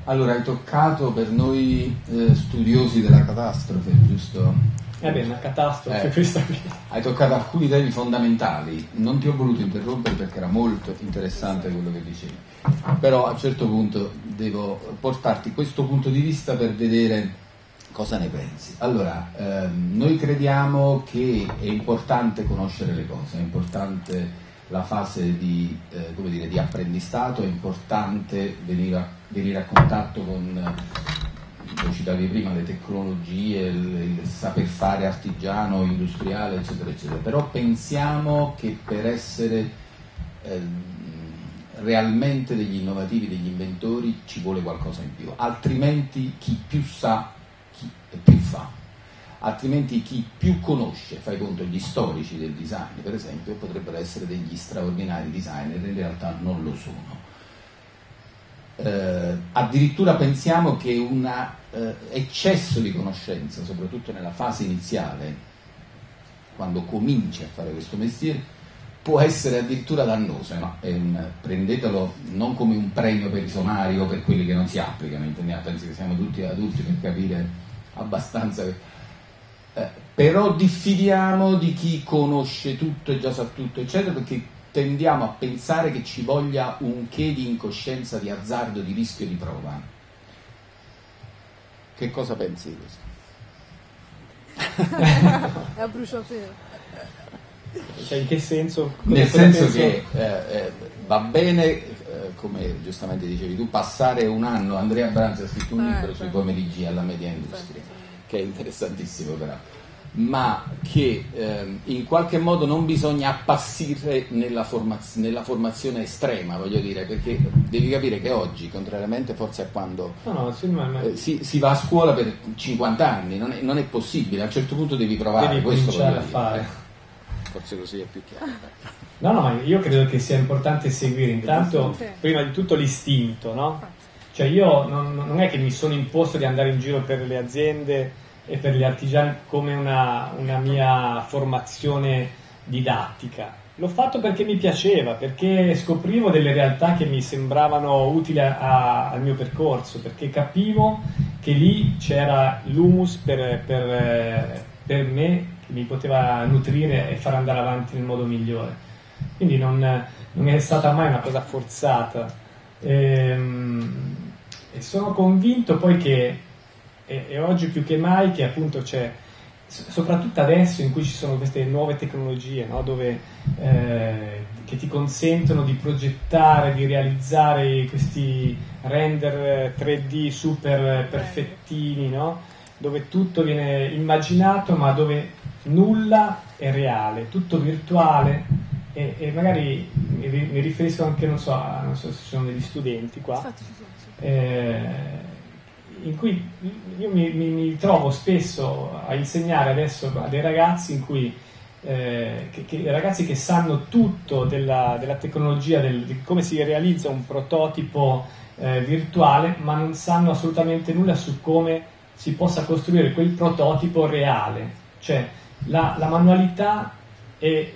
Allora, hai toccato per noi studiosi della catastrofe, giusto? Una catastrofe questa qui. Hai toccato alcuni temi fondamentali, non ti ho voluto interrompere perché era molto interessante quello che dicevi, però a un certo punto devo portarti questo punto di vista per vedere cosa ne pensi. Allora, noi crediamo che è importante conoscere le cose, è importante la fase di apprendistato, è importante venire a contatto con, lo citavi prima, le tecnologie, il saper fare artigiano, industriale, eccetera, eccetera. Però pensiamo che per essere realmente degli innovativi, degli inventori, ci vuole qualcosa in più, altrimenti chi più sa, chi più fa. Altrimenti chi più conosce, fai conto, gli storici del design, per esempio, potrebbero essere degli straordinari designer, in realtà non lo sono. Addirittura pensiamo che un eccesso di conoscenza, soprattutto nella fase iniziale, quando cominci a fare questo mestiere, può essere addirittura dannoso, no? Prendetelo non come un premio per i somari o per quelli che non si applicano, intendiamo, penso che siamo tutti adulti per capire abbastanza. Però diffidiamo di chi conosce tutto e già sa tutto, eccetera, perché tendiamo a pensare che ci voglia un che di incoscienza, di azzardo, di rischio, di prova. Che cosa pensi di questo? È a bruciapelo. Cioè, in che senso? Nel senso che va bene, come giustamente dicevi tu, passare un anno. Andrea Branzi ha scritto un libro sui pomeriggi alla media industria, che è interessantissimo peraltro, ma che in qualche modo non bisogna appassire nella formazione estrema, voglio dire, perché devi capire che oggi, contrariamente forse a quando si va a scuola per 50 anni, non è possibile, a un certo punto devi provare, devi questo cominciare a fare. Forse così è più chiaro. No, ma io credo che sia importante seguire intanto, prima di tutto, l'istinto, no? Cioè io non è che mi sono imposto di andare in giro per le aziende e per gli artigiani come una mia formazione didattica. L'ho fatto perché mi piaceva, perché scoprivo delle realtà che mi sembravano utili al mio percorso, perché capivo che lì c'era l'humus per me, che mi poteva nutrire e far andare avanti nel modo migliore. Quindi non è stata mai una cosa forzata. E sono convinto poi che e oggi più che mai che appunto c'è, soprattutto adesso in cui ci sono queste nuove tecnologie, no? Dove che ti consentono di progettare, di realizzare questi render 3D super perfettini, no? Dove tutto viene immaginato ma dove nulla è reale, tutto virtuale, e magari mi riferisco anche, non so se ci sono degli studenti qua, in cui io mi trovo spesso a insegnare adesso a dei ragazzi in cui ragazzi che sanno tutto della tecnologia, di come si realizza un prototipo virtuale, ma non sanno assolutamente nulla su come si possa costruire quel prototipo reale. Cioè la manualità e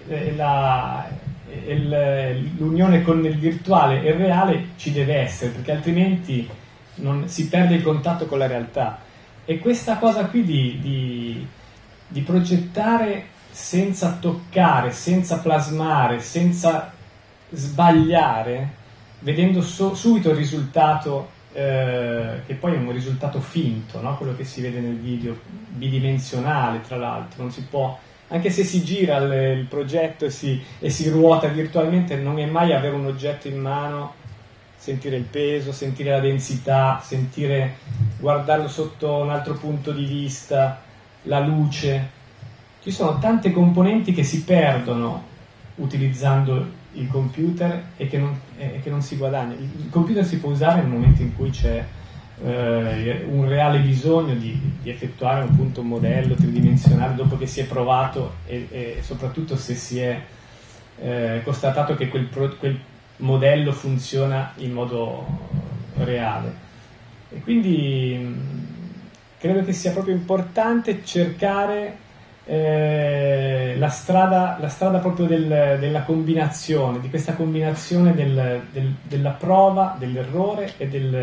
l'unione con il virtuale e il reale ci deve essere, perché altrimenti si perde il contatto con la realtà. E questa cosa qui di progettare senza toccare, senza plasmare, senza sbagliare, vedendo subito il risultato, che poi è un risultato finto, no? Quello che si vede nel video, bidimensionale tra l'altro, non si può, anche se si gira il progetto e si ruota virtualmente, non è mai avere un oggetto in mano, sentire il peso, sentire la densità, guardarlo sotto un altro punto di vista, la luce. Ci sono tante componenti che si perdono utilizzando il computer e che non si guadagna. Il computer si può usare nel momento in cui c'è un reale bisogno di effettuare appunto un modello tridimensionale dopo che si è provato e soprattutto se si è constatato che quel modello funziona in modo reale. E quindi credo che sia proprio importante cercare la strada proprio della combinazione, di questa combinazione della prova, dell'errore e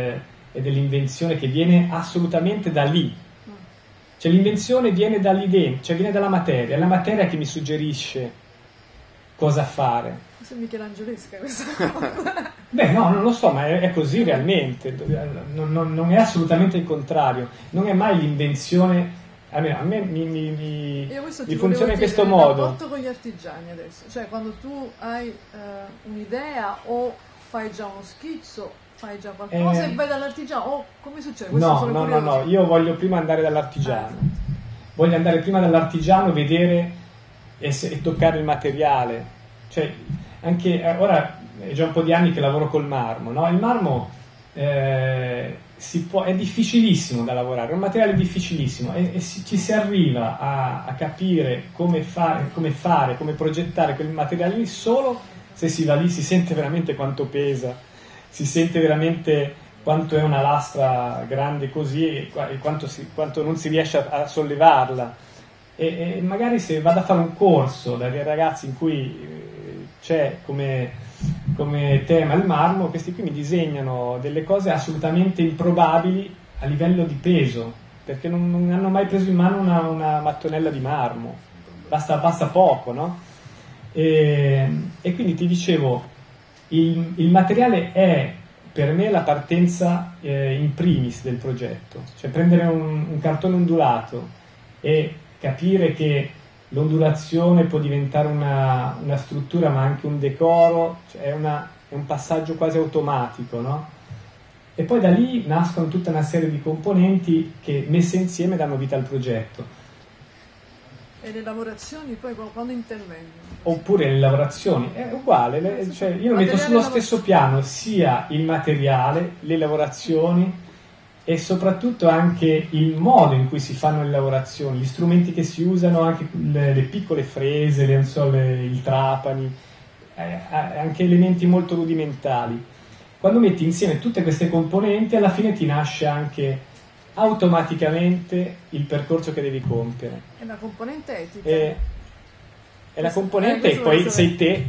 e dell'invenzione che viene assolutamente da lì. Cioè l'invenzione viene da lì dentro, cioè viene dalla materia, è la materia che mi suggerisce cosa fare. Questo è michelangelesca questa cosa. Beh no, non lo so, ma è così realmente, non è assolutamente il contrario, non è mai l'invenzione, a me mi funziona in questo modo. Il rapporto con gli artigiani adesso, cioè quando tu hai un'idea o fai già uno schizzo, fai già qualcosa e vai dall'artigiano, o come succede? No, io voglio prima andare dall'artigiano, voglio andare prima dall'artigiano, vedere e toccare il materiale, cioè anche ora è già un po' di anni che lavoro col marmo, no? Il marmo è difficilissimo da lavorare, è un materiale difficilissimo e ci si arriva a capire come progettare quel materiale lì solo se si va lì, si sente veramente quanto pesa, si sente veramente quanto è una lastra grande così e quanto non si riesce a sollevarla. E magari se vado a fare un corso da dei ragazzi in cui c'è come tema il marmo, questi qui mi disegnano delle cose assolutamente improbabili a livello di peso, perché non hanno mai preso in mano una mattonella di marmo, basta poco, no? E quindi ti dicevo, il materiale è per me la partenza in primis del progetto, cioè prendere un cartone ondulato e capire che l'ondulazione può diventare una struttura ma anche un decoro, cioè è un passaggio quasi automatico, no? E poi da lì nascono tutta una serie di componenti che messe insieme danno vita al progetto. E le lavorazioni poi quando intervengono? Oppure le lavorazioni, è uguale, cioè io metto sullo stesso piano sia il materiale, le lavorazioni e soprattutto anche il modo in cui si fanno le lavorazioni, gli strumenti che si usano, anche le piccole frese, i trapani, anche elementi molto rudimentali. Quando metti insieme tutte queste componenti, alla fine ti nasce anche automaticamente il percorso che devi compiere. È una componente etica. È la componente e poi sei te,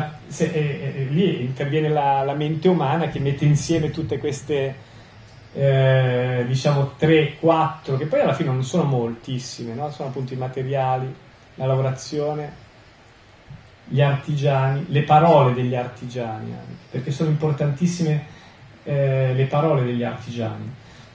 lì interviene la mente umana che mette insieme tutte queste diciamo 3-4, che poi alla fine non sono moltissime, no? Sono appunto i materiali, la lavorazione, gli artigiani, le parole degli artigiani anche, perché sono importantissime le parole degli artigiani.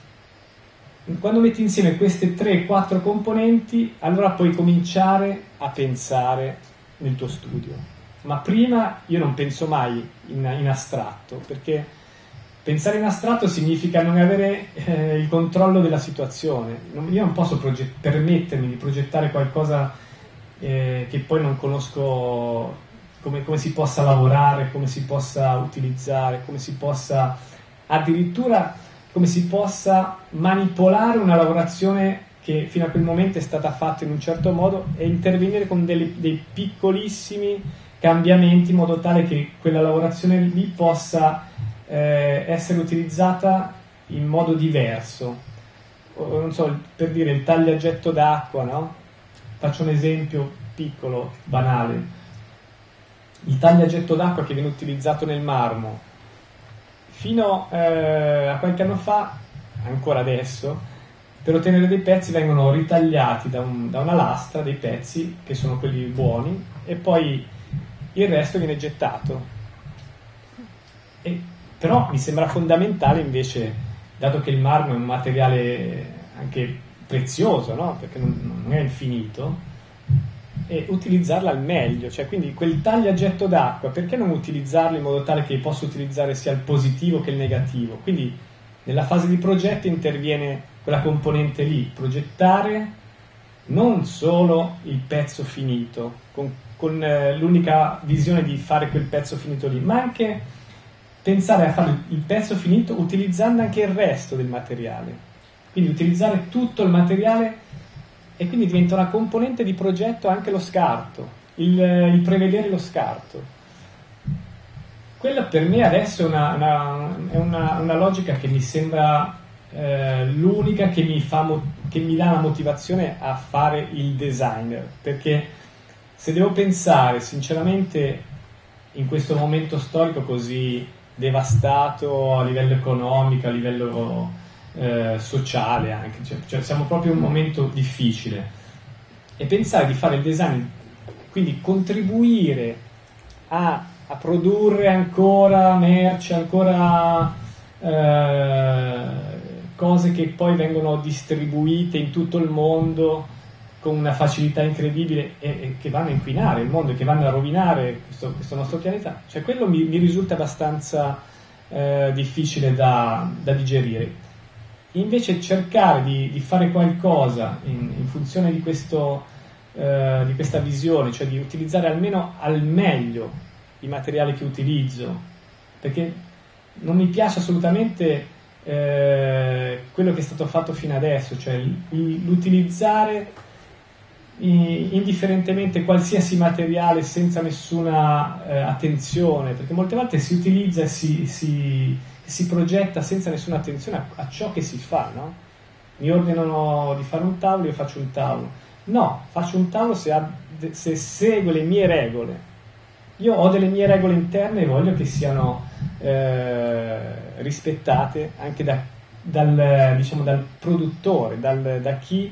Quando metti insieme queste 3-4 componenti, allora puoi cominciare a pensare nel tuo studio, ma prima io non penso mai in astratto, perché pensare in astratto significa non avere il controllo della situazione. Io non posso permettermi di progettare qualcosa che poi non conosco come si possa lavorare, come si possa utilizzare, come si possa addirittura come si possa manipolare una lavorazione che fino a quel momento è stata fatta in un certo modo e intervenire con dei piccolissimi cambiamenti in modo tale che quella lavorazione lì possa essere utilizzata in modo diverso. Non so, per dire il tagliagetto d'acqua, no? Faccio un esempio piccolo, banale. Il tagliagetto d'acqua che viene utilizzato nel marmo fino a qualche anno fa, ancora adesso, per ottenere dei pezzi vengono ritagliati da una lastra dei pezzi che sono quelli buoni e poi il resto viene gettato. Però mi sembra fondamentale invece, dato che il marmo è un materiale anche prezioso, no? Perché non è infinito, e utilizzarla al meglio, cioè quindi quel tagliagetto d'acqua, perché non utilizzarlo in modo tale che possa utilizzare sia il positivo che il negativo? Quindi nella fase di progetto interviene quella componente lì, progettare non solo il pezzo finito, con l'unica visione di fare quel pezzo finito lì, ma anche pensare a fare il pezzo finito utilizzando anche il resto del materiale, quindi utilizzare tutto il materiale e quindi diventa una componente di progetto anche lo scarto, il prevedere lo scarto. Quella per me adesso è una logica che mi sembra l'unica che mi dà la motivazione a fare il designer, perché se devo pensare sinceramente in questo momento storico così devastato a livello economico, a livello sociale anche, cioè siamo proprio in un momento difficile, e pensare di fare il design, quindi contribuire a produrre ancora merce, ancora cose che poi vengono distribuite in tutto il mondo con una facilità incredibile e che vanno a inquinare il mondo e che vanno a rovinare questo nostro pianeta, cioè quello mi risulta abbastanza difficile da digerire. Invece cercare di fare qualcosa in funzione di questa visione, cioè di utilizzare almeno al meglio i materiali che utilizzo, perché non mi piace assolutamente quello che è stato fatto fino adesso, cioè l'utilizzare indifferentemente qualsiasi materiale senza nessuna attenzione, perché molte volte si utilizza e si progetta senza nessuna attenzione a ciò che si fa, no? Mi ordinano di fare un tavolo, io faccio un tavolo. No, faccio un tavolo se segue le mie regole. Io ho delle mie regole interne e voglio che siano rispettate anche dal produttore, da chi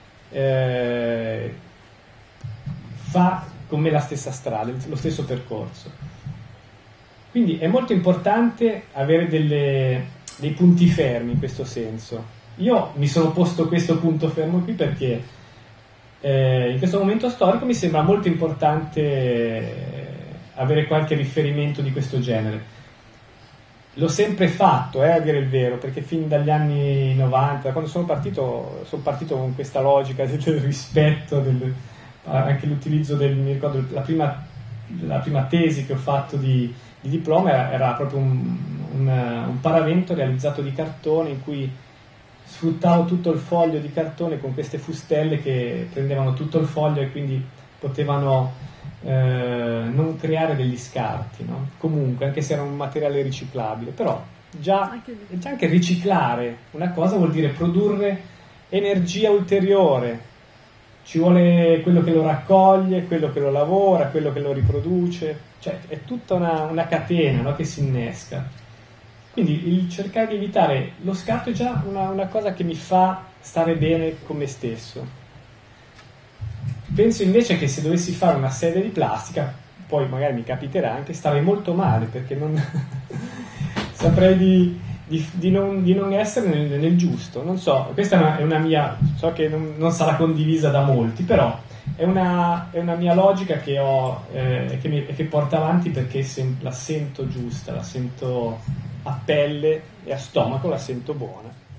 fa con me la stessa strada, lo stesso percorso. Quindi è molto importante avere dei punti fermi in questo senso. Io mi sono posto questo punto fermo qui perché in questo momento storico mi sembra molto importante avere qualche riferimento di questo genere. L'ho sempre fatto, a dire il vero, perché fin dagli anni 90, quando sono partito con questa logica del rispetto, anche l'utilizzo mi ricordo la prima tesi che ho fatto di diploma era proprio un paravento realizzato di cartone in cui sfruttavo tutto il foglio di cartone con queste fustelle che prendevano tutto il foglio e quindi potevano non creare degli scarti, no? Comunque, anche se era un materiale riciclabile, però già anche riciclare una cosa vuol dire produrre energia ulteriore. Ci vuole quello che lo raccoglie, quello che lo lavora, quello che lo riproduce, cioè è tutta una catena, no, che si innesca. Quindi il cercare di evitare lo scarto è già una cosa che mi fa stare bene con me stesso. Penso invece che se dovessi fare una sedia di plastica, poi magari mi capiterà anche, starei molto male, perché non saprei di non essere nel giusto. Non so, questa è una mia, so che non sarà condivisa da molti, però è una mia logica che ho che porto avanti perché la sento giusta, la sento a pelle e a stomaco, la sento buona.